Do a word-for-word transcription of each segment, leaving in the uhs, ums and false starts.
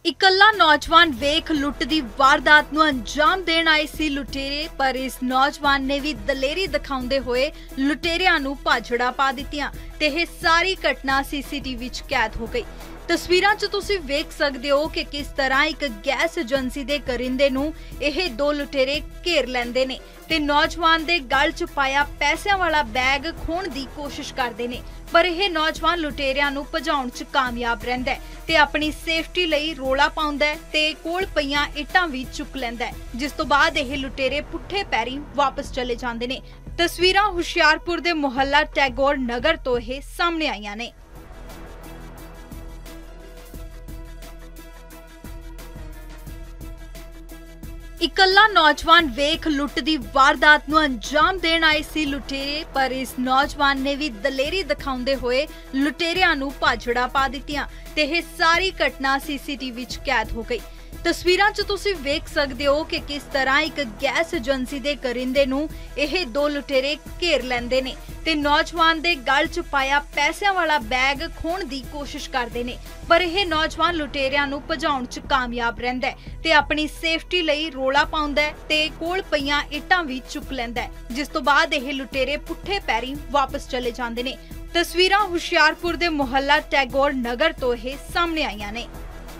इकल्ला नौजवान वेख लुੱਟ ਦੀ ਵਾਰਦਾਤ ਨੂੰ ਅੰਜਾਮ ਦੇਣ ਆਏ ਸੀ ਲੁਟੇਰੇ, ਪਰ ਇਸ ਨੌਜਵਾਨ ਨੇ ਵੀ ਦਲੇਰੀ ਦਿਖਾਉਂਦੇ ਹੋਏ ਲੁਟੇਰਿਆਂ ਨੂੰ ਭਾਜੜਾ ਪਾ ਦਿੱਤੀਆਂ ਤੇ ਇਹ ਸਾਰੀ ਘਟਨਾ ਸੀਸੀਟੀਵੀ ਵਿੱਚ ਕੈਦ ਹੋ ਗਈ। ਤਸਵੀਰਾਂ 'ਚ ਤੁਸੀਂ ਵੇਖ ਸਕਦੇ ਹੋ ਕਿ ਕਿਸ ਤਰ੍ਹਾਂ ਇੱਕ ਗੈਸ ਏਜੰਸੀ ਦੇ ਕਰਿੰਦੇ ਨੂੰ ਇਹ ਦੋ ਲੁਟੇਰੇ ਘੇਰ ਲੈਂਦੇ ਨੇ ਤੇ ਨੌਜਵਾਨ ਦੇ ਗਲ 'ਚ ਪਾਇਆ ਪੈਸਿਆਂ ਵਾਲਾ ਬੈਗ ਖੋਹਣ ਦੀ ਕੋਸ਼ਿਸ਼ ਕਰਦੇ ਨੇ, ਪਰ ਇਹ ਨੌਜਵਾਨ ਲੁਟੇਰਿਆਂ ਨੂੰ ਭਜਾਉਣ 'ਚ ਕਾਮਯਾਬ ਰਹਿੰਦਾ ਹੈ ਤੇ ਆਪਣੀ ਸੇਫਟੀ ਲਈ ਰੋਲਾ ਪਾਉਂਦਾ ਹੈ ਤੇ ਕੋਲ ਪਈਆਂ ਇੱਟਾਂ ਵੀ ਚੁੱਕ ਲੈਂਦਾ ਹੈ, ਜਿਸ ਤੋਂ ਬਾਅਦ ਇਹ ਲੁਟੇਰੇ ਪੁੱਠੇ ਪੈਰੀਂ ਵਾਪਸ ਚਲੇ ਜਾਂਦੇ ਨੇ। ਤਸਵੀਰਾਂ ਹੁਸ਼ਿਆਰਪੁਰ ਦੇ ਮੁਹੱਲਾ ਟੈਗੋਰ ਨਗਰ ਤੋਂ ਇਹ ਸਾਹਮਣੇ ਆਈਆਂ ਨੇ। इकल्ला नौजवान वेख लुੱਟ ਦੀ ਵਾਰਦਾਤ ਨੂੰ ਅੰਜਾਮ ਦੇਣ ਆਏ ਸੀ ਲੁਟੇਰੇ, ਪਰ ਇਸ ਨੌਜਵਾਨ ਨੇ ਵੀ ਦਲੇਰੀ ਦਿਖਾਉਂਦੇ ਹੋਏ ਲੁਟੇਰਿਆਂ ਨੂੰ ਭਾਜੜਾ ਪਾ ਦਿੱਤੀਆਂ ਤੇ ਇਹ ਸਾਰੀ ਘਟਨਾ ਸੀਸੀਟੀਵੀ ਵਿੱਚ ਕੈਦ ਹੋ ਗਈ। ਤਸਵੀਰਾਂ 'ਚ ਤੁਸੀਂ ਵੇਖ ਸਕਦੇ ਹੋ ਕਿ ਕਿਸ ਤਰ੍ਹਾਂ ਇੱਕ ਗੈਸ ਏਜੰਸੀ ਦੇ ਕਰਿੰਦੇ ਨੂੰ ਇਹ ਦੋ ਲੁਟੇਰੇ ਘੇਰ ਲੈਂਦੇ ਨੇ ਤੇ ਨੌਜਵਾਨ ਦੇ ਗਲ 'ਚ ਪਾਇਆ ਪੈਸਿਆਂ ਵਾਲਾ ਬੈਗ ਖੋਹਣ ਦੀ ਕੋਸ਼ਿਸ਼ ਕਰਦੇ ਨੇ, ਪਰ ਇਹ ਨੌਜਵਾਨ ਲੁਟੇਰਿਆਂ ਨੂੰ ਭਜਾਉਣ 'ਚ ਕਾਮਯਾਬ ਰਹਿੰਦਾ ਹੈ ਤੇ ਆਪਣੀ ਸੇਫਟੀ ਲਈ ਰੋਲਾ ਪਾਉਂਦਾ ਹੈ ਤੇ ਕੋਲ ਪਈਆਂ ਇੱਟਾਂ ਵੀ ਚੁੱਕ ਲੈਂਦਾ ਹੈ, ਜਿਸ ਤੋਂ ਬਾਅਦ ਇਹ ਲੁਟੇਰੇ ਪੁੱਠੇ ਪੈਰੀਂ ਵਾਪਸ ਚਲੇ ਜਾਂਦੇ ਨੇ। ਤਸਵੀਰਾਂ ਹੁਸ਼ਿਆਰਪੁਰ ਦੇ ਮੁਹੱਲਾ ਟੈਗੋਰ ਨਗਰ ਤੋਂ ਇਹ ਸਾਹਮਣੇ ਆਈਆਂ ਨੇ।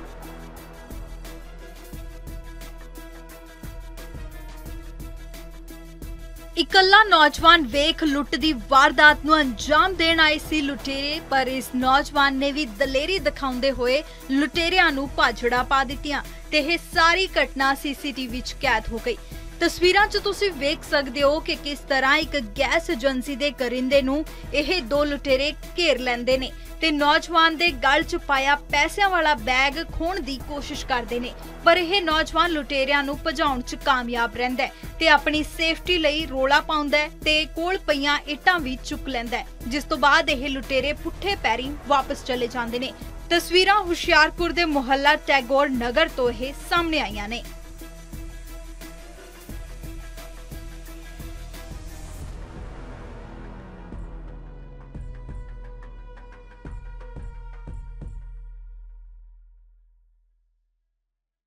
इकल्ला नौजवान वेख लुੱਟ ਦੀ ਵਾਰਦਾਤ ਨੂੰ ਅੰਜਾਮ ਦੇਣ ਆਏ ਸੀ ਲੁਟੇਰੇ, ਪਰ ਇਸ ਨੌਜਵਾਨ ਨੇ ਵੀ ਦਲੇਰੀ ਦਿਖਾਉਂਦੇ ਹੋਏ ਲੁਟੇਰਿਆਂ ਨੂੰ ਭਾਜੜਾ ਪਾ ਦਿੱਤੀਆਂ ਤੇ ਇਹ ਸਾਰੀ ਘਟਨਾ ਸੀਸੀਟੀਵੀ ਵਿੱਚ ਕੈਦ ਹੋ ਗਈ। ਤਸਵੀਰਾਂ 'ਚ ਤੁਸੀਂ ਵੇਖ ਸਕਦੇ ਹੋ ਕਿ ਕਿਸ ਤਰ੍ਹਾਂ ਇੱਕ ਗੈਸ ਏਜੰਸੀ ਦੇ ਕਰਿੰਦੇ ਨੂੰ ਇਹ ਦੋ ਲੁਟੇਰੇ ਘੇਰ ਲੈਂਦੇ ਨੇ ਤੇ ਨੌਜਵਾਨ ਦੇ ਗਲ 'ਚ ਪਾਇਆ ਪੈਸਿਆਂ ਵਾਲਾ ਬੈਗ ਖੋਹਣ ਦੀ ਕੋਸ਼ਿਸ਼ ਕਰਦੇ ਨੇ, ਪਰ ਇਹ ਨੌਜਵਾਨ ਲੁਟੇਰਿਆਂ ਨੂੰ ਭਜਾਉਣ 'ਚ ਕਾਮਯਾਬ ਰਹਿੰਦਾ ਹੈ ਤੇ ਆਪਣੀ ਸੇਫਟੀ ਲਈ ਰੋਲਾ ਪਾਉਂਦਾ ਹੈ ਤੇ ਕੋਲ ਪਈਆਂ ਇੱਟਾਂ ਵੀ ਚੁੱਕ ਲੈਂਦਾ ਹੈ, ਜਿਸ ਤੋਂ ਬਾਅਦ ਇਹ ਲੁਟੇਰੇ ਪੁੱਠੇ ਪੈਰੀਂ ਵਾਪਸ ਚਲੇ ਜਾਂਦੇ ਨੇ। ਤਸਵੀਰਾਂ ਹੁਸ਼ਿਆਰਪੁਰ ਦੇ ਮੁਹੱਲਾ ਟੈਗੋਰ ਨਗਰ ਤੋਂ ਇਹ ਸਾਹਮਣੇ ਆਈਆਂ ਨੇ।